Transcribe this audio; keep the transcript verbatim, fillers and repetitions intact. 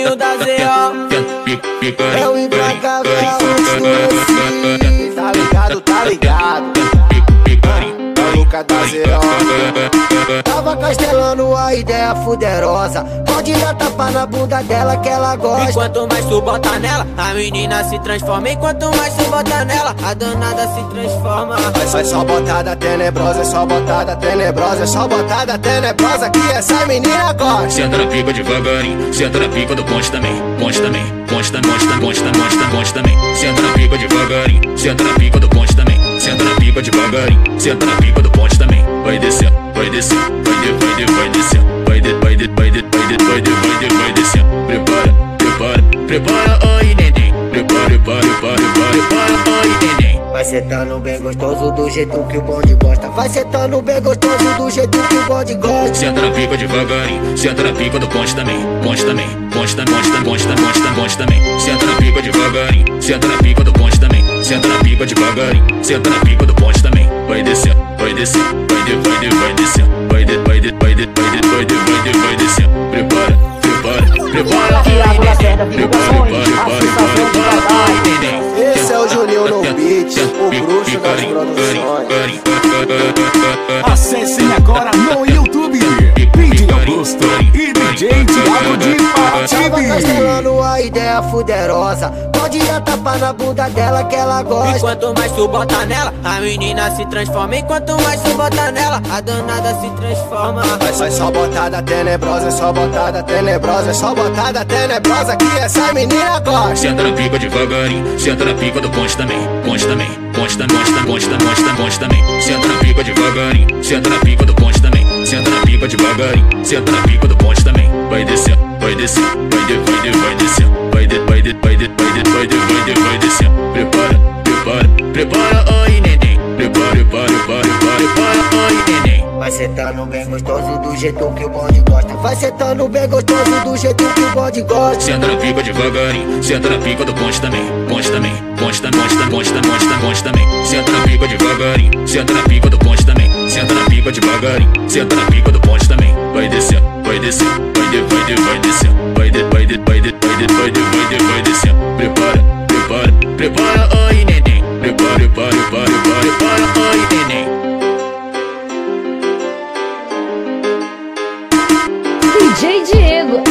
Juninho da Z O. É o implacável Lucy. Tá ligado, tá ligado. É o Luca da Z O. Tava castelando a ideia fuderosa. Pode dar tapa na bunda dela que ela gosta. E quanto mais tu bota nela, a menina se transforma. E quanto mais tu bota nela, a danada se transforma. É só botada tenebrosa, é só botada tenebrosa, é só botada tenebrosa que essa menina gosta. Senta na pica devagarinho, senta na pica do ponte também, ponte também, ponte também, ponte também, ponte também, ponte também. Senta na pica devagarinho, senta na pica do ponte também, senta na pica devagarinho, senta na pica do ponte também. Vai descer, vai descer, vai de, vai de, vai descer, vai de, vai de, vai de, vai de, vai de, vai de, vai descer. Prepara, prepara, prepara, oi neném. Prepara, prepara, prepara, prepara, oi neném. Vai sentando bem gostoso do jeito que o bonde gosta. Vai sentando bem gostoso do jeito que o bonde gosta. Senta na pica devagarinho, senta na pica do ponte também, ponte também, ponte também, ponte também, ponte também, ponte também, ponte também. Senta na pica devagarinho, senta na pica do ponte também, senta na pica devagarinho, senta na pica do ponte também. Vai descer, vai descer, vai de, vai de, vai descer, vai de, vai de, vai de, vai de, vai de, vai de, vai descer. Prepara, prepara, prepara, prepara, prepara, prepara, neném. Esse é o Juninho no beat, o bruxo das produções. Acessem agora no YouTube D J Augusto e D J Thiago de Tava Patibe. castelando a ideia fuderosa. Pode dar tapa na bunda dela que ela E gosta. quanto mais tu bota nela, a menina se transforma. E quanto mais tu bota nela, a danada se transforma. É só botada tenebrosa, é só botada tenebrosa, é só botada tenebrosa que essa menina gosta. Senta na pica devagarinho, senta na pica do ponte também, ponte também, ponte também, ponte também, ponte também, ponte também, ponte também. Senta na pica devagarinho, senta na pica do ponte também, senta na pica devagarinho, senta na pica do ponte também. Vai descer, vai descer, vai de, vai de, vai descer, vai de, vai de, vai de, vai de, vai de, vai de, vai descer. Prepara, prepara, prepara, oi neném. Prepara, prepara, prepara, prepara, oi neném. Vai sentando bem gostoso do jeito que o bonde gosta. Vai sentando bem gostoso do jeito que o bonde gosta. Senta na pica devagarinho, senta na pica do ponte também, ponte também, ponte também, ponte também, ponte também, ponte também, ponte também. Senta na pica devagarinho, senta na pica do ponte também, senta na pica devagarinho, senta na pica do ponte também. Vai descer, vai descer, vai de, vai de, vai descer, vai de, vai de, vai de, vai de, vai de, vai de, vai descer. Prepara, prepara, prepara, oi neném. Prepara, prepara, prepara, prepara, prepara, oi neném. D J Diego.